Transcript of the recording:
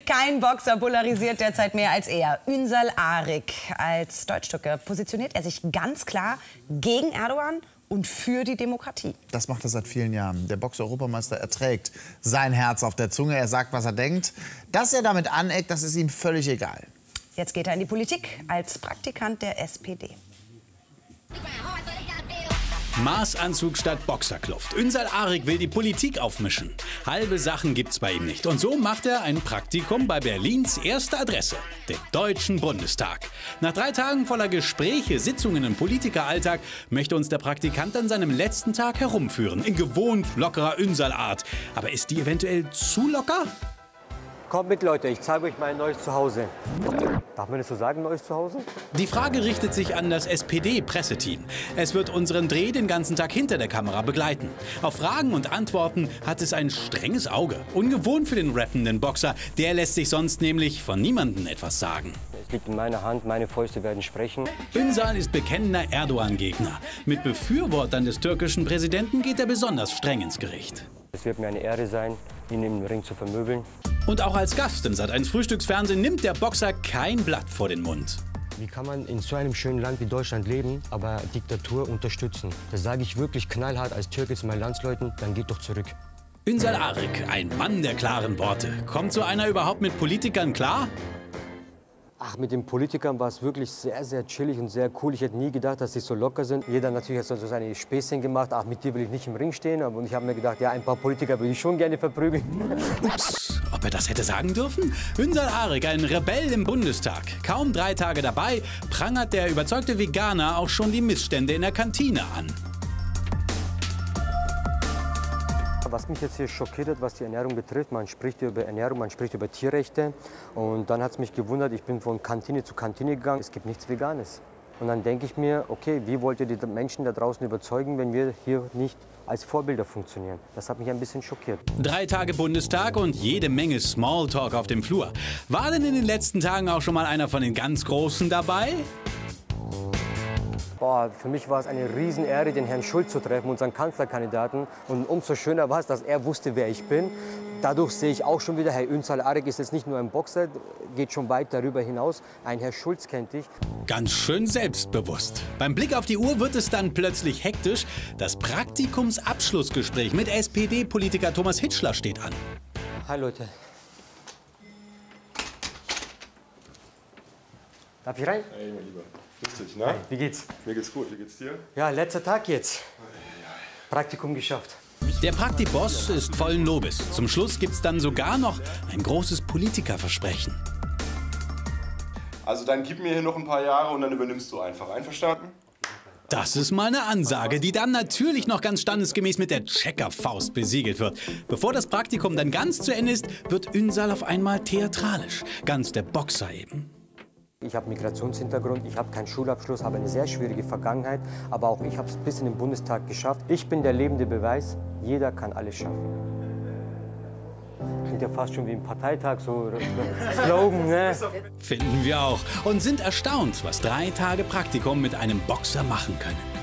Kein Boxer polarisiert derzeit mehr als er. Ünsal Arik. Als Deutschtürke positioniert er sich ganz klar gegen Erdogan und für die Demokratie. Das macht er seit vielen Jahren. Der Box-Europameister erträgt sein Herz auf der Zunge. Er sagt, was er denkt. Dass er damit aneckt, das ist ihm völlig egal. Jetzt geht er in die Politik als Praktikant der SPD. Maßanzug statt Boxerkluft. Ünsal Arik will die Politik aufmischen. Halbe Sachen gibt's bei ihm nicht. Und so macht er ein Praktikum bei Berlins erster Adresse, dem Deutschen Bundestag. Nach 3 Tagen voller Gespräche, Sitzungen im Politikeralltag möchte uns der Praktikant an seinem letzten Tag herumführen. In gewohnt lockerer Ünsal-Art. Aber ist die eventuell zu locker? Kommt mit, Leute, ich zeige euch mein neues Zuhause. Darf man das so sagen, neues Zuhause? Die Frage richtet sich an das SPD-Presseteam. Es wird unseren Dreh den ganzen Tag hinter der Kamera begleiten. Auf Fragen und Antworten hat es ein strenges Auge. Ungewohnt für den rappenden Boxer. Der lässt sich sonst nämlich von niemandem etwas sagen. Es liegt in meiner Hand, meine Fäuste werden sprechen. Ünsal ist bekennender Erdogan-Gegner. Mit Befürwortern des türkischen Präsidenten geht er besonders streng ins Gericht. Es wird mir eine Ehre sein, ihn im Ring zu vermöbeln. Und auch als Gast im Sat.1 Frühstücksfernsehen nimmt der Boxer kein Blatt vor den Mund. Wie kann man in so einem schönen Land wie Deutschland leben, aber Diktatur unterstützen? Das sage ich wirklich knallhart als Türke zu meinen Landsleuten, dann geht doch zurück. Ünsal Arik, ein Mann der klaren Worte. Kommt so einer überhaupt mit Politikern klar? Ach, mit den Politikern war es wirklich sehr, sehr chillig und sehr cool. Ich hätte nie gedacht, dass sie so locker sind. Jeder natürlich hat so seine Späßchen gemacht. Ach, mit dir will ich nicht im Ring stehen. Und ich habe mir gedacht, ja, ein paar Politiker würde ich schon gerne verprügeln. Ups, ob er das hätte sagen dürfen? Ünsal Arik, ein Rebell im Bundestag. Kaum 3 Tage dabei, prangert der überzeugte Veganer auch schon die Missstände in der Kantine an. Was mich jetzt hier schockiert hat, was die Ernährung betrifft, man spricht über Ernährung, man spricht über Tierrechte. Und dann hat es mich gewundert, ich bin von Kantine zu Kantine gegangen, es gibt nichts Veganes. Und dann denke ich mir, okay, wie wollt ihr die Menschen da draußen überzeugen, wenn wir hier nicht als Vorbilder funktionieren? Das hat mich ein bisschen schockiert. 3 Tage Bundestag und jede Menge Smalltalk auf dem Flur. War denn in den letzten Tagen auch schon mal einer von den ganz Großen dabei? Boah, für mich war es eine Riesenehre, den Herrn Schulz zu treffen, unseren Kanzlerkandidaten. Und umso schöner war es, dass er wusste, wer ich bin. Dadurch sehe ich auch schon wieder, Herr Ünsal Arik ist jetzt nicht nur ein Boxer, geht schon weit darüber hinaus. Ein Herr Schulz kennt dich. Ganz schön selbstbewusst. Beim Blick auf die Uhr wird es dann plötzlich hektisch. Das Praktikumsabschlussgespräch mit SPD-Politiker Thomas Hitschler steht an. Hi Leute. Darf ich rein? Hey, mein Lieber. Grüß dich, ne? Hi, wie geht's? Mir geht's gut, wie geht's dir? Ja, letzter Tag jetzt. Praktikum geschafft. Der Praktiboss ist vollen Lobes. Zum Schluss gibt's dann sogar noch ein großes Politikerversprechen. Also dann gib mir hier noch ein paar Jahre und dann übernimmst du einfach. Einverstanden? Das ist mal eine Ansage, die dann natürlich noch ganz standesgemäß mit der Checkerfaust besiegelt wird. Bevor das Praktikum dann ganz zu Ende ist, wird Ünsal auf einmal theatralisch. Ganz der Boxer eben. Ich habe Migrationshintergrund, ich habe keinen Schulabschluss, habe eine sehr schwierige Vergangenheit, aber auch ich habe es bis in den Bundestag geschafft. Ich bin der lebende Beweis, jeder kann alles schaffen. Klingt ja fast schon wie ein Parteitag, so Slogan, ne? Finden wir auch und sind erstaunt, was 3 Tage Praktikum mit einem Boxer machen können.